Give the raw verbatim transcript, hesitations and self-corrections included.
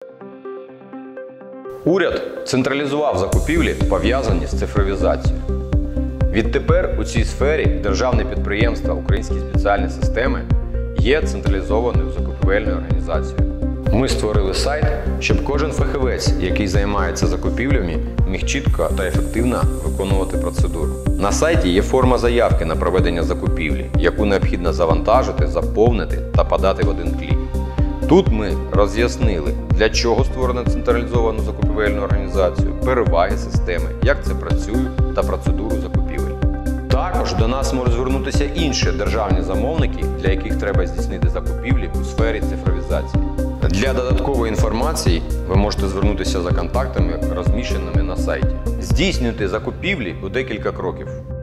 Уряд централізував закупівлі, пов'язані з цифровізацією. Відтепер у цій сфері державне підприємство «Українські спеціальні системи» є централізованою закупівельною організацією. Ми створили сайт, щоб кожен фахівець, який займається закупівлями, міг чітко та ефективно виконувати процедуру. На сайті є форма заявки на проведення закупівлі, яку необхідно завантажити, заповнити та подати в один клік. Тут ми роз'яснили, для чого створено централізовану закупівельну організацію, переваги системи, як це працює та процедуру закупівель. Також до нас можуть звернутися інші державні замовники, для яких треба здійснити закупівлі у сфері цифровізації. Для додаткової інформації ви можете звернутися за контактами, розміщеними на сайті. Здійснюйте закупівлі у декілька кроків.